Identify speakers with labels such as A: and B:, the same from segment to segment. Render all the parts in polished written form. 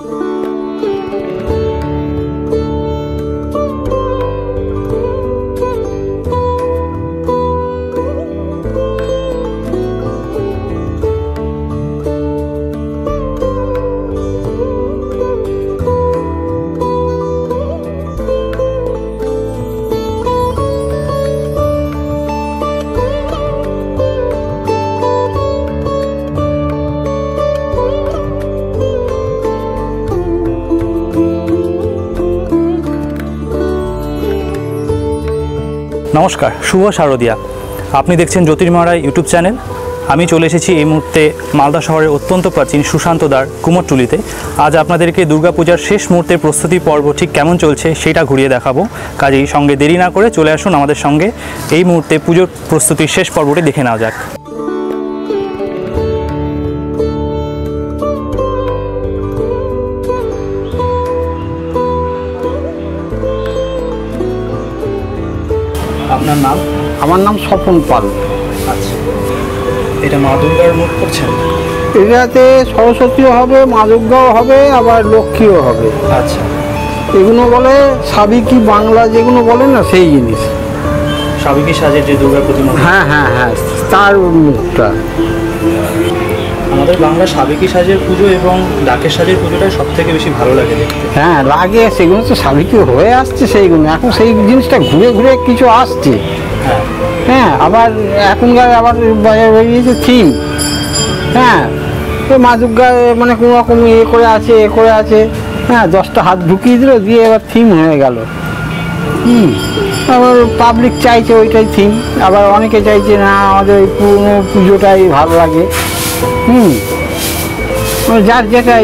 A: নমস্কার, শুভ শারদিয়া। আপনি দেখছেন জ্যোতির্ময় ইউটিউব চ্যানেল। আমি চলে এসেছি এই মুহূর্তে মালদা শহরের অত্যন্ত প্রাচীন সুশান্তদার কুমোরটুলিতে। আজ আপনাদেরকে দুর্গাপূজার শেষ মুহূর্তের প্রস্তুতি পর্ব ঠিক কেমন চলছে সেটা ঘুরিয়ে দেখাবো। কাজেই সঙ্গে দেরি না করে চলে আসুন আমাদের সঙ্গে, এই মুহূর্তে পুজোর প্রস্তুতির শেষ পর্বটি দেখে নেওয়া যাক। আপনার নাম?
B: আমার নাম স্বপন পাল।
A: আচ্ছা, এটা মা দুর্গার মুখ করছেন?
B: এটাতে সরস্বতীও হবে, মা দুর্গাও হবে, আবার লক্ষ্মীও হবে।
A: আচ্ছা,
B: এগুলো বলে সাবিকি বাংলা যেগুলো বলে না, সেই জিনিস।
A: সাবেকি সাজের যে দুর্গা প্রতিমা?
B: হ্যাঁ হ্যাঁ হ্যাঁ, তার মুখটা।
A: আমাদের বাংলা সাবেকি সাজের পুজো এবং ডাকের সাজের পুজোটাই সব থেকে বেশি ভালো লাগে দেখতে।
B: হ্যাঁ লাগে, সেগুলো তো সাবিকি হয়ে আসছে সেইগুলো, এখন সেই জিনিসটা ঘুরে ঘুরে কিছু আসছে। হ্যাঁ, আবার এখনকার আবার বাজারে বেরিয়েছে থিম। হ্যাঁ, তো মা দুর্গা মানে কোনো রকম এ করে আছে। হ্যাঁ, 10টা হাত ঢুকিয়ে দিল, দিয়ে এবার থিম হয়ে গেল। আবার পাবলিক চাইছে ওইটাই থিম, আবার অনেকে চাইছে না আমাদের ওই পুরনো পুজোটাই ভালো লাগে। যার যেটা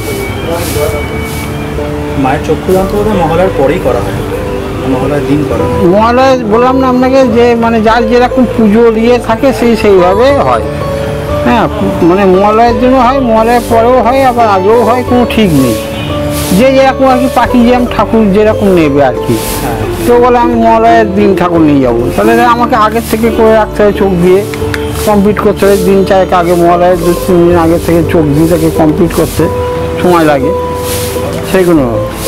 A: মায়ের চক্ষুদান তো মহালয়ার পরেই করা হয়, মহালয়ার দিন করা হয়।
B: মহালয়া বললাম না আপনাকে, যে মানে যার যেরকম পুজো থাকে সেইভাবে হয়। হ্যাঁ, মানে মহালয়ার জন্য হয়, মহালয়ার পরেও হয়, আবার আগেও হয়, কোনো ঠিক নেই। যে যেরকম আর কি পাখি যেরকম ঠাকুর যেরকম নেবে আর কি। তো বলে আমি মহালয়ার দিন ঠাকুর নিয়ে যাবো, তাহলে আমাকে আগের থেকে করে রাখতে হবে, চোখ দিয়ে কমপ্লিট করতে হবে। দিন চারেক আগে, মহালয়ার 2-3 দিন আগে থেকে চোখ দিয়ে তাকে কমপ্লিট করতে সময় লাগে, সেগুলো।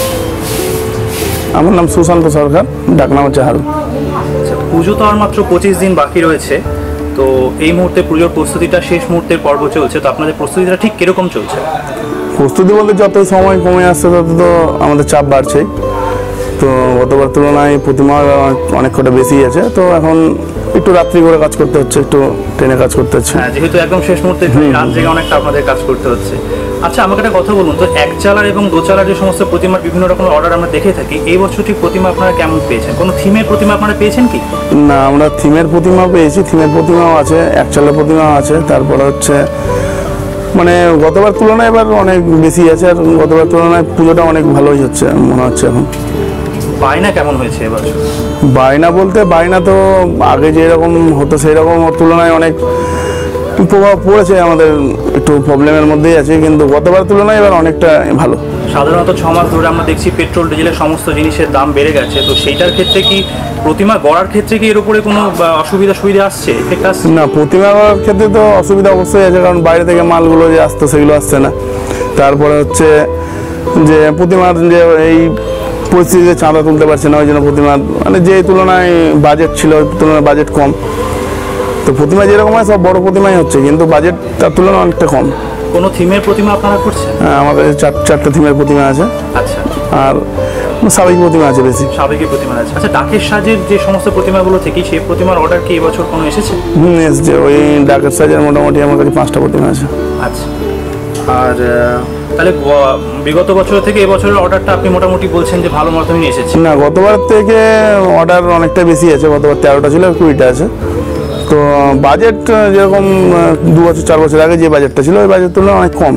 C: আমার নাম সুশান্ত সরকার, ডাকনাম হচ্ছে হারু।
A: আচ্ছা, পুজো তো আর মাত্র 25 দিন বাকি রয়েছে, তো এই মুহূর্তে পুজোর প্রস্তুতিটা শেষ মুহূর্তের পর্ব চলছে, তো আপনাদের প্রস্তুতিটা ঠিক কিরকম চলছে?
C: প্রস্তুতি বলতে যত সময় কমে আসছে তত তো আমাদের চাপ বাড়ছে। তো গতবার তুলনায় প্রতিমা অনেক কটা বেশি আছে, তো এখন একটু রাত্রি করে কাজ করতে হচ্ছে, একটু ট্রেনে কাজ করতে হচ্ছে।
A: হ্যাঁ, যেহেতু একদম শেষ মুহূর্তে রাত জেগে অনেকটা আপনাদের কাজ করতে হচ্ছে। আচ্ছা, আমাকে একটা কথা বলুন তো, এক চালার এবং দোচালার যে সমস্ত প্রতিমার বিভিন্ন রকমের অর্ডার আমরা দেখে থাকি, এই বছর ঠিক প্রতিমা আপনারা কেমন পেয়েছেন? কোনো থিমের প্রতিমা আপনারা পেয়েছেন কি?
C: না, আমরা থিমের প্রতিমাও পেয়েছি, থিমের প্রতিমাও আছে, এক চালার প্রতিমাও আছে। তারপরে হচ্ছে মানে গতবার তুলনায় এবার অনেক বেশি আছে, আর গতবার তুলনায় পুজোটা অনেক ভালোই হচ্ছে মনে হচ্ছে এখন।
A: বায়না কেমন হয়েছে এবার?
C: বায়না বলতে বায়না তো আগে যেরকম হতো সেই রকম তুলনায় অনেক প্রভাব পড়েছে, আমাদের একটু প্রবলেমের মধ্যেই আছে, কিন্তু গতবার তুলনায় এবার অনেকটা ভালো।
A: সাধারণত 6 মাস ধরে আমরা দেখছি পেট্রোল ডিজেলের সমস্ত জিনিসের দাম বেড়ে গেছে, তো সেইটার ক্ষেত্রে কি প্রতিমা গড়ার ক্ষেত্রে কি এর উপরে কোনো সুবিধা আসছে?
C: না, প্রতিমা গড়ার ক্ষেত্রে তো অসুবিধা অবশ্যই আছে, কারণ বাইরে থেকে মালগুলো যে আসতো সেগুলো আসছে না। তারপরে হচ্ছে যে প্রতিমার যে এই পরিস্থিতিতে চাঁদা তুলতে পারছে না, ওই জন্য প্রতিমার মানে যে তুলনায় বাজেট ছিল ওই তুলনায় বাজেট কম। তো প্রতিমা যেরকম হয় সব বড় প্রতিমাই হচ্ছে, কিন্তু বাজেট তার তুলনায় অনেকটা কম।
A: কোনো থিমের প্রতিমা আপনারা করছেন?
C: হ্যাঁ, আমাদের 4টা থিমের প্রতিমা আছে।
A: আচ্ছা,
C: আর সাবেকি প্রতিমা আছে বেশি।
A: সাবেকি প্রতিমা আছে। আচ্ছা, ডাকের সাজের যে সমস্ত প্রতিমাগুলো থেকে সেই প্রতিমার অর্ডার কি এবছর কোনো এসেছে?
C: এসেছে, ওই ডাকের সাজের মোটামুটি আমার কাছে 5টা প্রতিমা আছে।
A: আচ্ছা, আর তাহলে বিগত বছর থেকে এবছরের অর্ডারটা আপনি মোটামুটি বলছেন যে ভালো মতনই এসেছে?
C: না, গতবার থেকে অর্ডার অনেকটা বেশি আছে, গতবার 13টা ছিল, 20টা আছে। তো বাজেট যেরকম 2-4 বছর আগে যে বাজেটটা ছিল ওই বাজেট তুলনায় অনেক কম।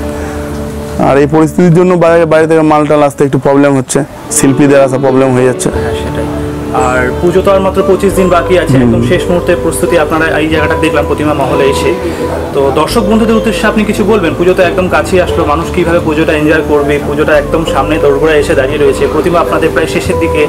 C: আর এই পরিস্থিতির জন্য বাইরে থেকে মালটাল আসতে একটু প্রবলেম হচ্ছে, শিল্পীদের আসা প্রবলেম হয়ে যাচ্ছে।
A: হ্যাঁ, সেটাই। আর পুজো তো আর মাত্র 25 দিন বাকি আছে, একদম শেষ মুহূর্তের প্রস্তুতি আপনারা এই জায়গাটা দেখলাম প্রতিমা মহলে এসে। তো দর্শক বন্ধুদের উদ্দেশ্যে আপনি কিছু বলবেন? পুজো তো একদম কাছেই আসলো, মানুষ কীভাবে পুজোটা এনজয় করবে? পুজোটা একদম সামনে দোরগোড়ায় এসে দাঁড়িয়ে রয়েছে, প্রতিমা আপনাদের প্রায় শেষের দিকে।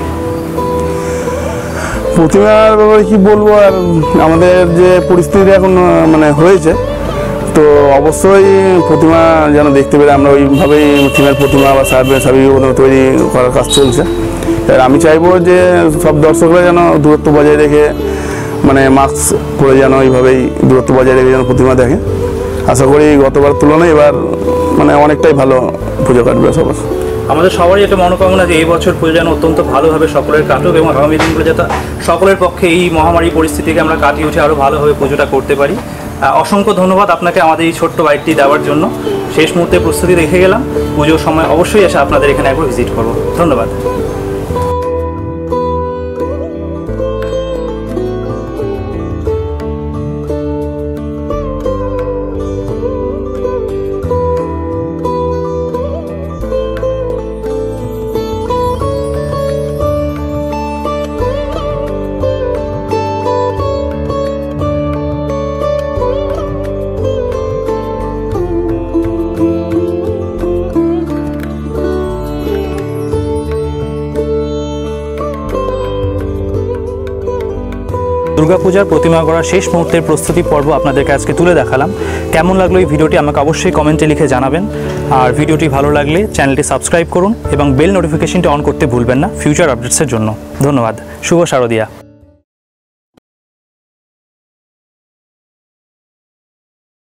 C: প্রতিমার কি বলবো, আর আমাদের যে পরিস্থিতি এখন মানে হয়েছে, তো অবশ্যই প্রতিমা যেন দেখতে পেলে আমরা ওইভাবেই থিমের প্রতিমা বা সার্ভে তৈরি করার কাজ চলছে। আর আমি চাইবো যে সব দর্শকরা যেন দূরত্ব বজায় রেখে মানে মাস্ক পরে যেন এইভাবেই দূরত্ব বজায় রেখে যেন প্রতিমা দেখে। আশা করি গতবার তুলনায় এবার মানে অনেকটাই ভালো পুজো কাটবে সবার।
A: আমাদের সবারই একটা মনোকামনা যে এই বছর পুজো যেন অত্যন্ত ভালোভাবে সকলের কাটুক এবং আগামী দিনগুলো যাতে সকলের পক্ষে এই মহামারী পরিস্থিতিকে আমরা কাটিয়ে উঠে আরও ভালোভাবে পুজোটা করতে পারি। অসংখ্য ধন্যবাদ আপনাকে আমাদের এই ছোট্ট বাইকটি দেওয়ার জন্য। শেষ মুহূর্তে প্রস্তুতি রেখে গেলাম, পুজোর সময় অবশ্যই এসে আপনাদের এখানে একবার ভিজিট করব। ধন্যবাদ। দুর্গাপূজার প্রতিমা গড়ার শেষ মুহূর্তের প্রস্তুতি পর্ব আপনাদেরকে আজকে তুলে দেখালাম। কেমন লাগলো এই ভিডিওটি আমাকে অবশ্যই কমেন্টে লিখে জানাবেন। আর ভিডিওটি ভালো লাগলে চ্যানেলটি সাবস্ক্রাইব করুন এবং বেল নোটিফিকেশনটি অন করতে ভুলবেন না ফিউচার আপডেটসের জন্য। ধন্যবাদ। শুভ শারদিয়া।